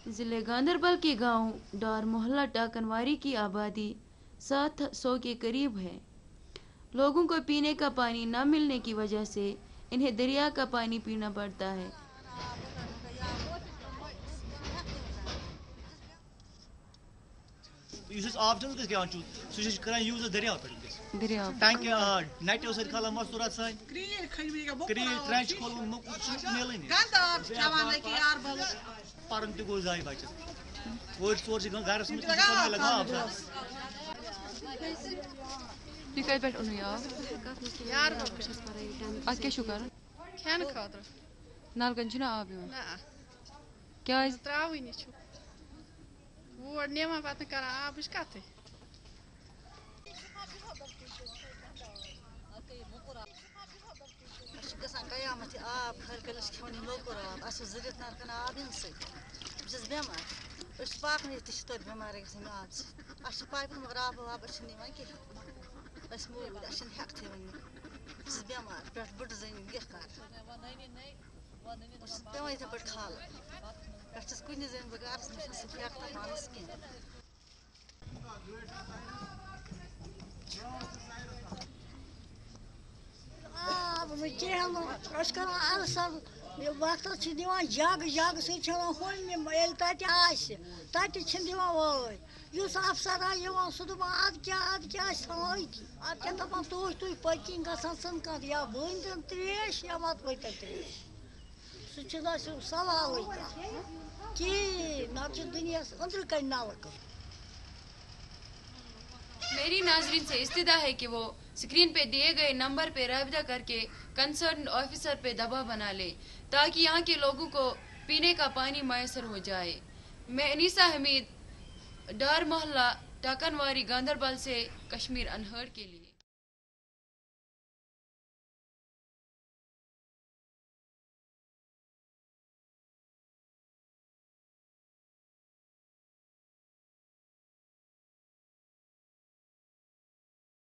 ضلع گاندربل کے گاؤں ڈار محلہ ٹاکنواری کی آبادی 700 کے قریب ہے۔ لوگوں کو پینے کا پانی نہ ملنے کی وجہ سے انہیں دریا کا پانی پینا پڑتا ہے۔ اس آب جلد سہ کر یوز دریا دریا ٹینک نیٹو سر کھالان مستورات سان کریل ٹرینچ کھولن موقع ملن پرن تہ گو ضائع بچس ور ژور گرس مز لگا آب یہ کت پہ اون ات کیا کر کھین خاطر نلکن چھنا آب کیا تراونی ووٹ نِوان پتہٕ کران آبٕچ کتھٕے گژھان قیامت آب ہرکلس کھیون لوکر آب اس ضرورت نرکن آب ان سی بہٕ چھس بٮ۪مار أسۍ پاکنٲیِتھ تہِ چھِ توتہِ بٮ۪مارے گژھان آب سۭتۍ اَسہِ چھِ پایپن مگر آب واب چھِنہٕ یِوان کِہیٖنۍ أسۍ موٗدۍ اَسہِ چھِنہٕ ہٮ۪کتھٕے وۄنۍ بہٕ چھس بٮ۪مار پٮ۪ٹھ بٕڈٕ زٔنۍ کیٛاہ کَرٕ بہٕ چھس پٮ۪وان یِتھَے پٲٹھۍ کھالٕنۍ پٮ۪ٹھ چھس کُنہِ زٔنۍ بہٕ گَرَس منٛز چھَس سُہ ہٮ۪کتھ پانَس کینٛہہ کھیٚنہٕ اَصٕل وقتس چھِ دِوان جگ جگہٕ سۭتۍ چھَلان ہُمہِ ییٚلہِ تَتہِ آسہِ تَتہِ چھِنہٕ دِوان وٲرۍ یُس افسر آ یِوان سُہ دَپان اَدٕ کیٛاہ آسہِ تھاوان أتی اَدٕ کیٛاہ دَپان تُہۍ پٔکِنۍ گژھان ژٕنکَنٛد یا بٔنۍتَن ترٛیش یا مَتوٲتَن ترٛیش سُہ چھُنہٕ اَسہِ سوالٕے کانٛہہ کِہیٖنۍ نَتہٕ چھِ دُنیاہَس أنٛدرٕ کَنۍ نَلکہٕ میری ناظرین سے استدعا ہے کہ وہ اسکرین پہ دیے گئے نمبر پہ رابطہ کر کے کنسرن آفیسر پہ دباؤ بنا لے تاکہ یہاں کے لوگوں کو پینے کا پانی میسر ہو جائے۔ میں انیسہ حمید ڈار محلہ ٹاکنواری گاندربل سے کشمیر انہرڈ کے لیے۔